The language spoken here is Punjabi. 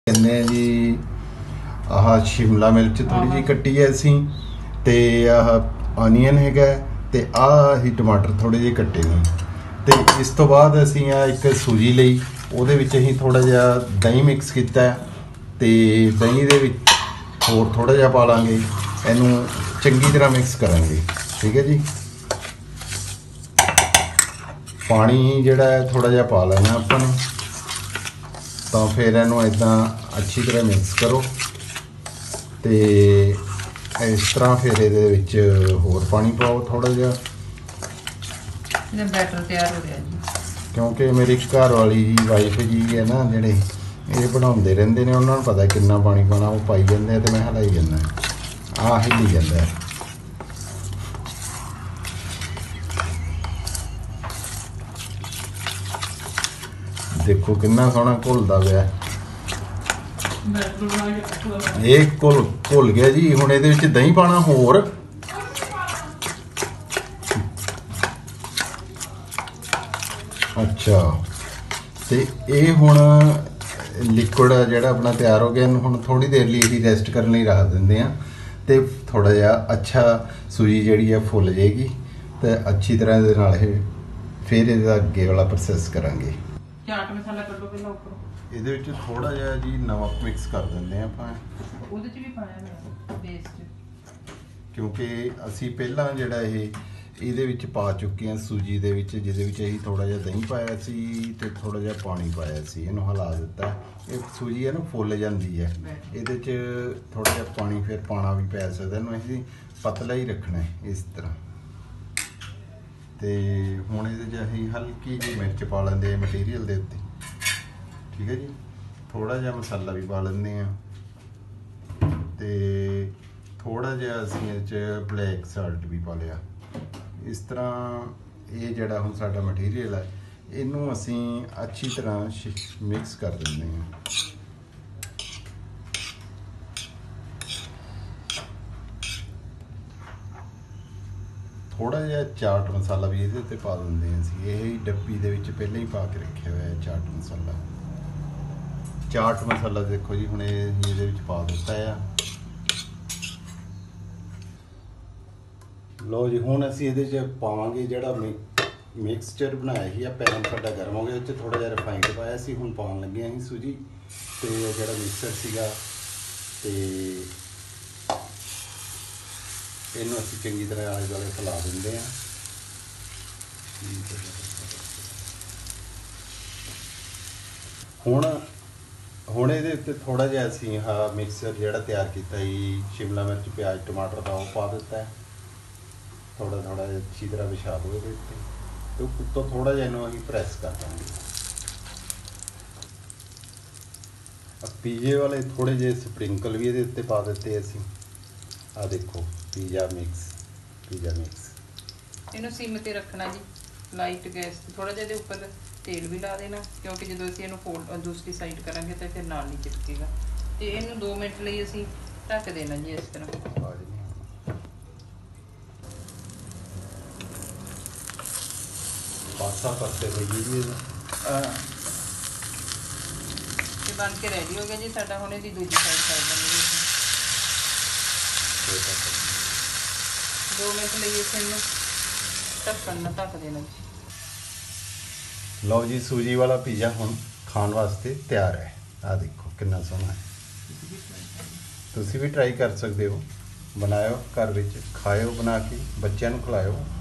ਕਹਿੰਦੇ ਆ ਜੀ ਆਹ ਸ਼ਿਮਲਾ ਮਿਰਚ ਥੋੜੀ ਜਿਹੀ ਕੱਟੀ ਹੈ ਅਸੀਂ ਤੇ ਆਹ ਅਨੀਅਨ ਹੈਗਾ ਤੇ ਆਹ ਹੀ ਟਮਾਟਰ ਥੋੜੇ ਜਿਹੇ ਕੱਟੇ ਨੇ ਤੇ ਇਸ ਤੋਂ ਬਾਅਦ ਅਸੀਂ ਆ ਇੱਕ ਸੂਜੀ ਲਈ ਉਹਦੇ ਵਿੱਚ ਅਸੀਂ ਥੋੜਾ ਜਿਹਾ ਦਹੀਂ ਮਿਕਸ ਕੀਤਾ ਤੇ ਦਹੀਂ ਦੇ ਵਿੱਚ ਹੋਰ ਥੋੜਾ ਜਿਹਾ ਪਾ ਲਾਂਗੇ ਇਹਨੂੰ ਚੰਗੀ ਤਰ੍ਹਾਂ ਮਿਕਸ ਕਰਾਂਗੇ। ਠੀਕ ਹੈ ਜੀ। ਪਾਣੀ ਜਿਹੜਾ ਹੈ ਥੋੜਾ ਜਿਹਾ ਪਾ ਲੈਣਾ ਆਪਾਂ ਨੇ ਤਾਂ ਫਿਰ ਇਹਨੂੰ ਇਦਾਂ ਅੱਛੀ ਤਰ੍ਹਾਂ ਮਿਕਸ ਕਰੋ ਤੇ ਇਸ ਤਰ੍ਹਾਂ ਫਿਰ ਇਹਦੇ ਵਿੱਚ ਹੋਰ ਪਾਣੀ ਪਾਓ ਥੋੜਾ ਜਿਹਾ। ਇਹ ਬੈਟਰ ਤਿਆਰ ਹੋ ਗਿਆ ਜੀ। ਕਿਉਂਕਿ ਮੇਰੀ ਘਰ ਵਾਲੀ ਜੀ ਵਾਈਫ ਜੀ ਹੈ ਨਾ ਜਿਹੜੇ ਇਹ ਬਣਾਉਂਦੇ ਰਹਿੰਦੇ ਨੇ ਉਹਨਾਂ ਨੂੰ ਪਤਾ ਕਿੰਨਾ ਪਾਣੀ ਪਾਉਣਾ ਉਹ ਪਾਈ ਜਾਂਦੇ ਆ ਤੇ ਮੈਂ ਹਿਲਾਈ ਜਾਂਦਾ ਆਹ ਹਿੱਲੀ ਜਾਂਦਾ। ਦੇਖੋ ਕਿੰਨਾ ਸੋਹਣਾ ਘੁਲਦਾ ਪਿਆ ਇਹ ਘੁਲ ਗਿਆ ਜੀ। ਹੁਣ ਇਹਦੇ ਵਿੱਚ ਦਹੀਂ ਪਾਣਾ ਹੋਰ ਅੱਛਾ ਤੇ ਇਹ ਹੁਣ ਲਿਕੁਇਡ ਜਿਹੜਾ ਆਪਣਾ ਤਿਆਰ ਹੋ ਗਿਆ ਇਹਨੂੰ ਹੁਣ ਥੋੜੀ ਦੇਰ ਲਈ ਅਸੀਂ ਰੈਸਟ ਕਰਨ ਲਈ ਰੱਖ ਦਿੰਦੇ ਆ ਤੇ ਥੋੜਾ ਜਿਹਾ ਅੱਛਾ ਸੂਜੀ ਜਿਹੜੀ ਆ ਫੁੱਲ ਜਾਏਗੀ ਤੇ ਅੱਛੀ ਤਰ੍ਹਾਂ ਇਹਦੇ ਨਾਲ ਇਹ ਫਿਰ ਇਹਦਾ ਅੱਗੇ ਵਾਲਾ ਪ੍ਰੋਸੈਸ ਕਰਾਂਗੇ। ਚਾਟ ਮਸਾਲਾ ਕੱਢੋ ਪਹਿਲਾਂ ਉੱਪਰੋਂ ਇਹਦੇ ਵਿੱਚ ਥੋੜਾ ਜਿਹਾ ਜੀ ਨਮਕ ਮਿਕਸ ਕਰ ਦਿੰਦੇ ਆ ਆਪਾਂ ਉਹਦੇ ਚ ਵੀ ਪਾਇਆ ਹੋਇਆ ਬੇਸ ਚ ਕਿਉਂਕਿ ਅਸੀਂ ਪਹਿਲਾਂ ਜਿਹੜਾ ਇਹਦੇ ਵਿੱਚ ਪਾ ਚੁੱਕੇ ਹਾਂ ਸੂਜੀ ਦੇ ਵਿੱਚ ਜਿਹਦੇ ਵਿੱਚ ਅਸੀਂ ਥੋੜਾ ਜਿਹਾ ਦਹੀਂ ਪਾਇਆ ਸੀ ਤੇ ਥੋੜਾ ਜਿਹਾ ਪਾਣੀ ਪਾਇਆ ਸੀ ਇਹਨੂੰ ਹਿਲਾ ਦਿੱਤਾ। ਇਹ ਸੂਜੀ ਹੈ ਨਾ ਫੁੱਲ ਜਾਂਦੀ ਹੈ ਇਹਦੇ 'ਚ ਥੋੜਾ ਜਿਹਾ ਪਾਣੀ ਫਿਰ ਪਾਣਾ ਵੀ ਪੈ ਸਕਦਾ ਇਹਨੂੰ ਅਸੀਂ ਪਤਲਾ ਹੀ ਰੱਖਣਾ ਇਸ ਤਰ੍ਹਾਂ ਤੇ ਹੁਣ ਇਹਦੇ 'ਚ ਅਸੀਂ ਹਲਕੀ ਜਿਹੀ ਮਿਰਚ ਪਾ ਲੈਂਦੇ ਆ ਮਟੀਰੀਅਲ ਦੇ ਉੱਤੇ। ਠੀਕ ਹੈ ਜੀ। ਥੋੜਾ ਜਿਹਾ ਮਸਾਲਾ ਵੀ ਪਾ ਲੈਂਦੇ ਆ ਤੇ ਥੋੜਾ ਜਿਹਾ ਅਸੀਂ ਇਹਦੇ 'ਚ ਬਲੈਕ ਸਾਲਟ ਵੀ ਪਾ ਲਿਆ। ਇਸ ਤਰ੍ਹਾਂ ਇਹ ਜਿਹੜਾ ਹੁਣ ਸਾਡਾ ਮਟੀਰੀਅਲ ਹੈ ਇਹਨੂੰ ਅਸੀਂ ਅੱਛੀ ਤਰ੍ਹਾਂ ਮਿਕਸ ਕਰ ਦਿੰਦੇ ਹਾਂ। ਥੋੜਾ ਜਿਹਾ ਚਾਟ ਮਸਾਲਾ ਵੀ ਇਹਦੇ ਉੱਤੇ ਪਾ ਦਿੰਦੇ ਹਾਂ ਅਸੀਂ। ਇਹ ਡੱਬੀ ਦੇ ਵਿੱਚ ਪਹਿਲਾਂ ਹੀ ਪਾ ਕੇ ਰੱਖਿਆ ਹੋਇਆ ਚਾਟ ਮਸਾਲਾ। ਚਾਟ ਮਸਾਲਾ ਦੇਖੋ ਜੀ ਹੁਣ ਇਹਦੇ ਵਿੱਚ ਪਾ ਦਿੱਤਾ ਆ। ਲਓ ਜੀ ਹੁਣ ਅਸੀਂ ਇਹਦੇ 'ਚ ਪਾਵਾਂਗੇ ਜਿਹੜਾ ਮਿਕਸਚਰ ਬਣਾਇਆ ਸੀ ਆ ਪੈਨ ਸਾਡਾ ਗਰਮ ਹੋ ਗਿਆ ਉਹ 'ਚ ਥੋੜਾ ਜਿਹਾ ਰਿਫਾਈਨਡ ਪਾਇਆ ਸੀ। ਹੁਣ ਪਾਉਣ ਲੱਗੇ ਅਸੀਂ ਸੂਜੀ ਤੇ ਜਿਹੜਾ ਮਿਕਸਚਰ ਸੀਗਾ ਤੇ ਇਹਨੂੰ ਅਸੀਂ ਚੰਗੀ ਤਰ੍ਹਾਂ ਆਲੇ ਦੁਆਲੇ ਫੈਲਾ ਦਿੰਦੇ ਹਾਂ। ਹੁਣ ਇਹਦੇ ਉੱਤੇ ਥੋੜਾ ਜਿਹਾ ਅਸੀਂ ਆਹ ਮਿਕਸਚਰ ਜਿਹੜਾ ਤਿਆਰ ਕੀਤਾ ਸੀ ਸ਼ਿਮਲਾ ਮਿਰਚ ਪਿਆਜ਼ ਟਮਾਟਰ ਦਾ ਉਹ ਪਾ ਦਿੱਤਾ ਹੈ। ਥੋੜਾ ਥੋੜਾ ਅੱਛੀ ਤਰ੍ਹਾਂ ਵਿਛਾ ਦਿਓ ਇਹਦੇ ਉੱਤੇ ਤੇ ਉੱਤੋਂ ਥੋੜਾ ਜਿਹਾ ਇਹਨੂੰ ਅਸੀਂ ਪ੍ਰੈਸ ਕਰ ਦਾਂਗੇ। ਪੀਜ਼ੇ ਵਾਲੇ ਥੋੜੇ ਜਿਹੇ ਸਪ੍ਰਿੰਕਲ ਵੀ ਇਹਦੇ ਉੱਤੇ ਪਾ ਦਿੱਤੇ ਅਸੀਂ। ਆ ਦੇਖੋ ਪੀਜ਼ਾ ਮਿਕਸ ਇਹਨੂੰ ਸਿਮ ਤੇ ਰੱਖਣਾ ਜੀ ਲਾਈਟ ਗੈਸ ਤੇ। ਥੋੜਾ ਜਿਹਾ ਇਹਦੇ ਉੱਪਰ ਤੇਲ ਵੀ ਲਾ ਦੇਣਾ ਕਿਉਂਕਿ ਜਦੋਂ ਅਸੀਂ ਇਹਨੂੰ ਫੋਲਡ ਦੂਸਰੀ ਸਾਈਡ ਕਰਾਂਗੇ ਤਾਂ ਫਿਰ ਨਾਲ ਨਹੀਂ ਚਿਪਕੇਗਾ ਤੇ ਇਹਨੂੰ 2 ਮਿੰਟ ਲਈ ਅਸੀਂ ਢੱਕ ਦੇਣਾ ਜੀ ਇਸ ਤਰ੍ਹਾਂ। ਪਾਸਾ ਪਰਤੇ ਹੋਈ ਜੀ ਇਹ ਬਣ ਕੇ ਰੈਡੀ ਹੋ ਗਿਆ ਜੀ ਸਾਡਾ। ਹੁਣ ਇਹਦੀ ਦੂਜੀ ਸਾਈਡ ਕਰ ਦਾਂਗੇ 2 ਮਿੰਟ ਲਈ ਇਸ ਨੂੰ ਢੱਕਣ ਨਾਲ ਢੱਕ ਦੇਣਾ ਜੀ। ਲਓ ਜੀ ਸੂਜੀ ਵਾਲਾ ਪੀਜ਼ਾ ਹੁਣ ਖਾਣ ਵਾਸਤੇ ਤਿਆਰ ਹੈ। ਆ ਦੇਖੋ ਕਿੰਨਾ ਸੋਹਣਾ ਹੈ। ਤੁਸੀਂ ਵੀ ਟਰਾਈ ਕਰ ਸਕਦੇ ਹੋ। ਬਣਾਇਓ ਘਰ ਵਿੱਚ ਖਾਇਓ ਬਣਾ ਕੇ ਬੱਚਿਆਂ ਨੂੰ ਖਿਲਾਇਓ।